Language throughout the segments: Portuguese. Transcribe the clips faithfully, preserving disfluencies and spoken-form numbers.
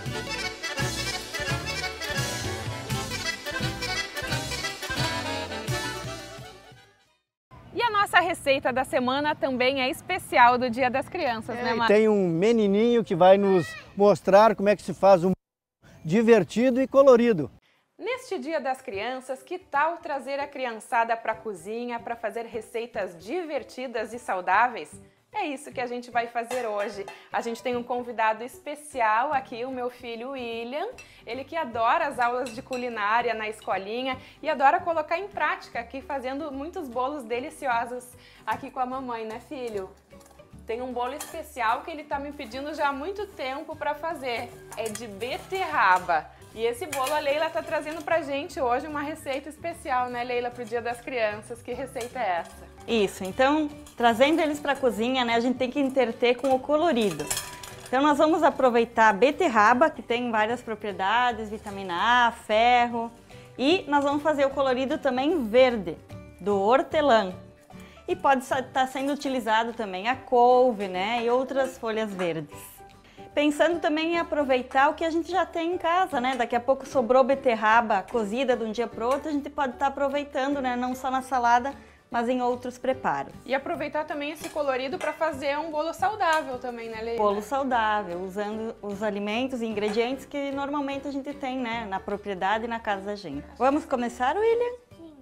E a nossa receita da semana também é especial do Dia das Crianças, é, né, Mar? Tem um menininho que vai nos mostrar como é que se faz um divertido e colorido. Neste Dia das Crianças, que tal trazer a criançada para a cozinha para fazer receitas divertidas e saudáveis? É isso que a gente vai fazer hoje. A gente tem um convidado especial aqui, o meu filho William. Ele que adora as aulas de culinária na escolinha e adora colocar em prática aqui, fazendo muitos bolos deliciosos aqui com a mamãe, né, filho? Tem um bolo especial que ele tá me pedindo já há muito tempo para fazer. É de beterraba. E esse bolo a Leila tá trazendo pra gente hoje uma receita especial, né, Leila, pro Dia das Crianças. Que receita é essa? Isso, então, trazendo eles para a cozinha, né, a gente tem que interter com o colorido. Então, nós vamos aproveitar a beterraba, que tem várias propriedades, vitamina A, ferro, e nós vamos fazer o colorido também verde, do hortelã. E pode estar sendo utilizado também a couve, né, e outras folhas verdes. Pensando também em aproveitar o que a gente já tem em casa, né? Daqui a pouco sobrou beterraba cozida de um dia para o outro, a gente pode estar aproveitando, né, não só na salada, mas em outros preparos. E aproveitar também esse colorido para fazer um bolo saudável também, né, Leila? Bolo saudável, usando os alimentos e ingredientes que normalmente a gente tem, né, na propriedade e na casa da gente. Vamos começar, William? Sim.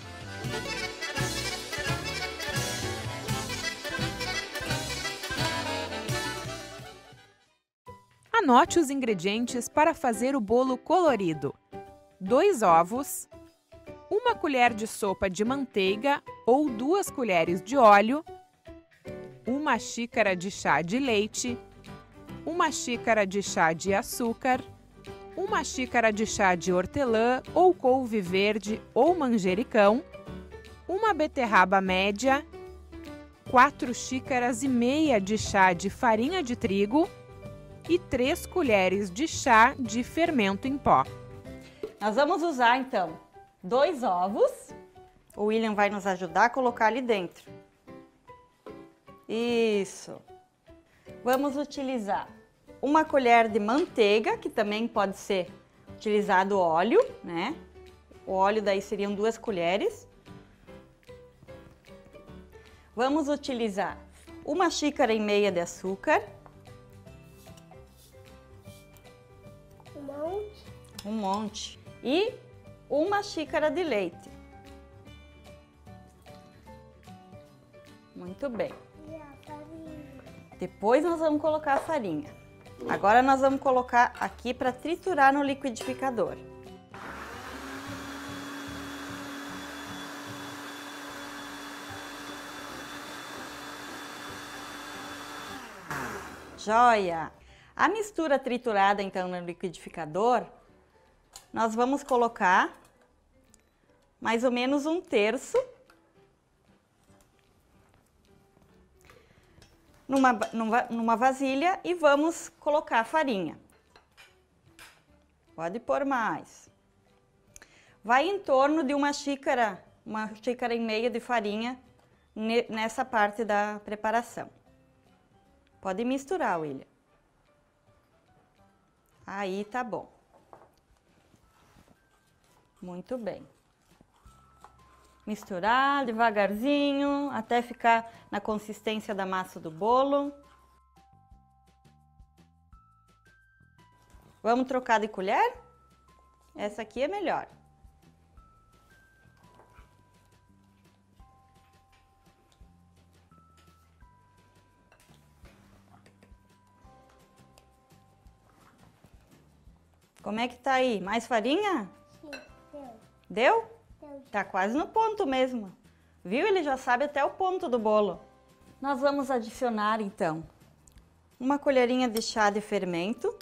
Anote os ingredientes para fazer o bolo colorido: dois ovos, uma colher de sopa de manteiga ou duas colheres de óleo, uma xícara de chá de leite, uma xícara de chá de açúcar, uma xícara de chá de hortelã ou couve verde ou manjericão, uma beterraba média, quatro xícaras e meia de chá de farinha de trigo e três colheres de chá de fermento em pó. Nós vamos usar então dois ovos. O William vai nos ajudar a colocar ali dentro. Isso. Vamos utilizar uma colher de manteiga, que também pode ser utilizado óleo, né? O óleo daí seriam duas colheres. Vamos utilizar uma xícara e meia de açúcar. Um monte. Um monte. E uma xícara de leite. Muito bem. E a farinha? Depois nós vamos colocar a farinha. Agora nós vamos colocar aqui para triturar no liquidificador. Joia! A mistura triturada então no liquidificador, nós vamos colocar mais ou menos um terço numa, numa, numa vasilha e vamos colocar a farinha. Pode pôr mais. Vai em torno de uma xícara, uma xícara e meia de farinha nessa parte da preparação. Pode misturar, William. Aí tá bom. Muito bem. Misturar devagarzinho até ficar na consistência da massa do bolo. Vamos trocar de colher? Essa aqui é melhor. Como é que tá aí? Mais farinha? Sim, deu. Deu? Deu. Tá quase no ponto mesmo. Viu? Ele já sabe até o ponto do bolo. Nós vamos adicionar, então, uma colherinha de chá de fermento.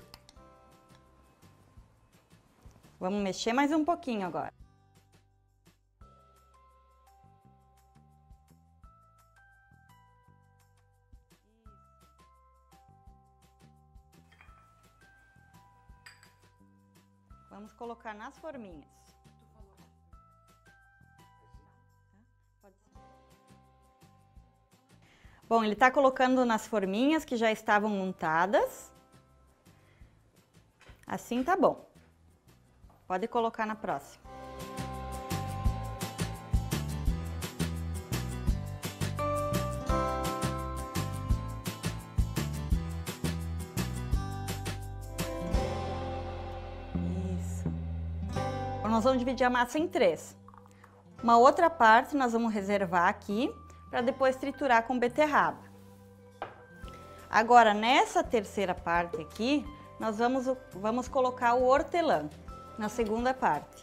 Vamos mexer mais um pouquinho agora. Vamos colocar nas forminhas. Bom, ele está colocando nas forminhas que já estavam montadas. Assim tá bom. Pode colocar na próxima. Isso. Nós vamos dividir a massa em três. Uma outra parte nós vamos reservar aqui para depois triturar com beterraba. Agora, nessa terceira parte aqui, nós vamos, vamos colocar o hortelã, na segunda parte.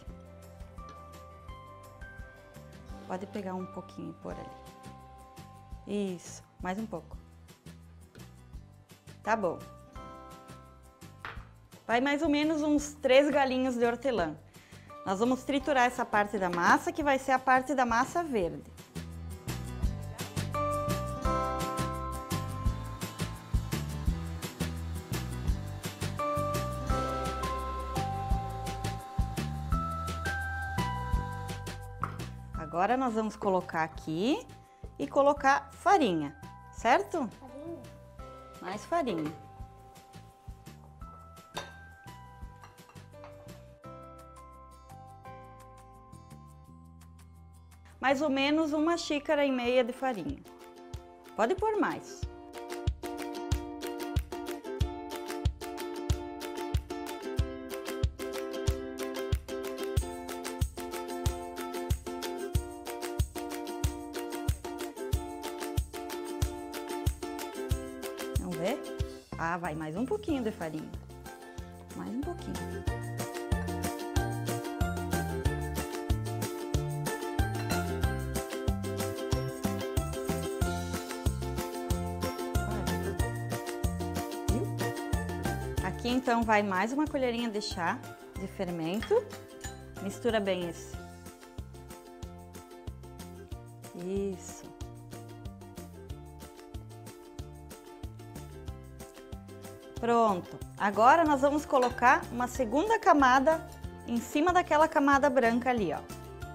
Pode pegar um pouquinho e pôr ali. Isso, mais um pouco. Tá bom. Vai mais ou menos uns três galinhos de hortelã. Nós vamos triturar essa parte da massa, que vai ser a parte da massa verde. Agora nós vamos colocar aqui e colocar farinha, certo? Farinha? Mais farinha. Mais ou menos uma xícara e meia de farinha. Pode pôr mais. Vamos ver? Ah, vai mais um pouquinho de farinha. Mais um pouquinho. Aqui então vai mais uma colherinha de chá de fermento. Mistura bem esse. Isso. Pronto. Agora nós vamos colocar uma segunda camada em cima daquela camada branca ali, ó.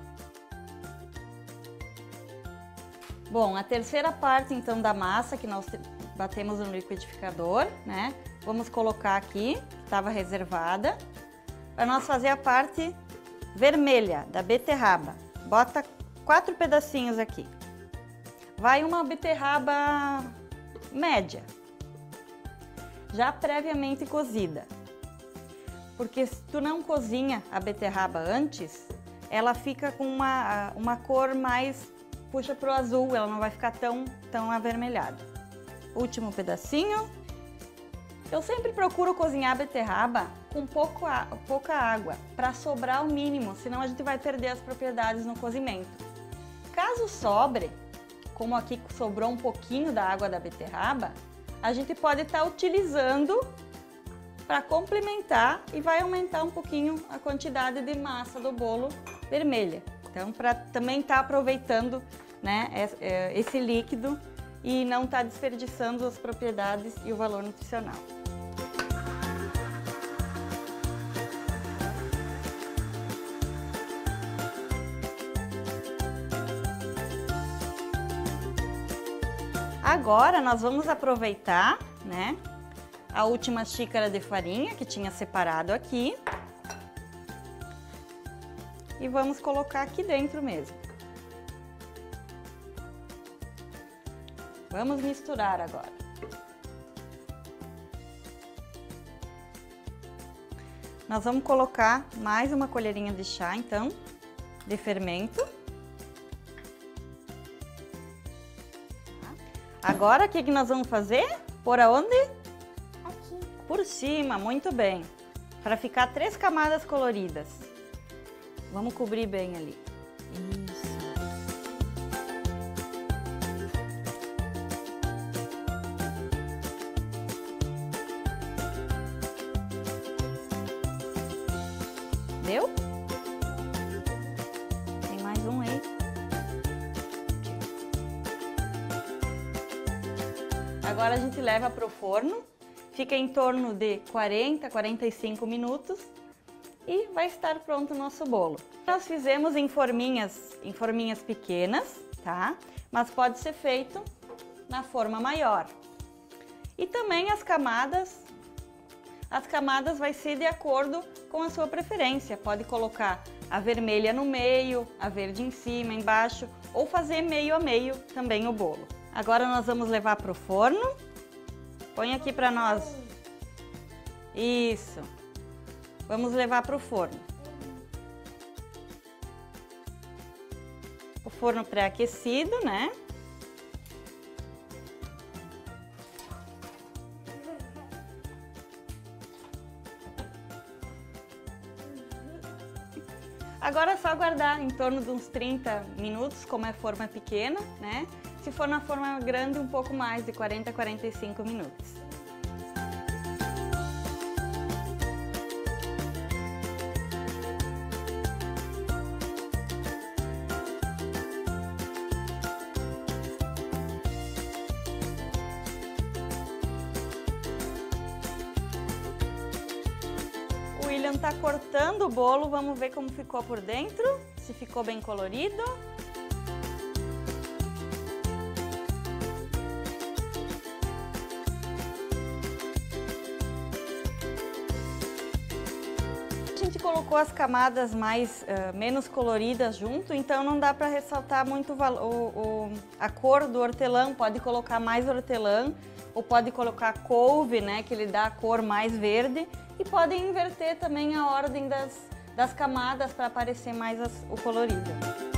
Bom, a terceira parte então da massa que nós batemos no liquidificador, né? Vamos colocar aqui, que estava reservada, para nós fazer a parte vermelha da beterraba. Bota quatro pedacinhos aqui. Vai uma beterraba média, já previamente cozida. Porque se tu não cozinha a beterraba antes, ela fica com uma, uma cor mais, puxa pro azul, ela não vai ficar tão, tão avermelhada. Último pedacinho. Eu sempre procuro cozinhar a beterraba com pouco, pouca água, para sobrar o mínimo, senão a gente vai perder as propriedades no cozimento. Caso sobre, como aqui sobrou um pouquinho da água da beterraba, a gente pode estar utilizando para complementar e vai aumentar um pouquinho a quantidade de massa do bolo vermelha. Então, para também estar aproveitando, né, esse líquido e não estar desperdiçando as propriedades e o valor nutricional. Agora nós vamos aproveitar, né, a última xícara de farinha que tinha separado aqui e vamos colocar aqui dentro mesmo. Vamos misturar agora. Nós vamos colocar mais uma colherinha de chá, então, de fermento. Agora, o que que nós vamos fazer? Por aonde? Aqui. Por cima, muito bem. Para ficar três camadas coloridas. Vamos cobrir bem ali. Isso. Deu? Tem mais um aí. Agora a gente leva para o forno, fica em torno de quarenta, quarenta e cinco minutos e vai estar pronto o nosso bolo. Nós fizemos em forminhas, em forminhas pequenas, tá? Mas pode ser feito na forma maior. E também as camadas, as camadas vai ser de acordo com a sua preferência. Pode colocar a vermelha no meio, a verde em cima, embaixo, ou fazer meio a meio também o bolo. Agora nós vamos levar para o forno. Põe aqui para nós. Isso. Vamos levar para o forno. O forno pré-aquecido, né? Agora é só aguardar em torno de uns trinta minutos, como é forma pequena, né? Se for na forma grande, um pouco mais, de quarenta a quarenta e cinco minutos. O William tá cortando o bolo, vamos ver como ficou por dentro, se ficou bem colorido. A gente colocou as camadas mais uh, menos coloridas junto, então não dá para ressaltar muito o, o, a cor do hortelã. Pode colocar mais hortelã ou pode colocar couve, né, que ele dá a cor mais verde. E podem inverter também a ordem das, das camadas para aparecer mais as, o colorido.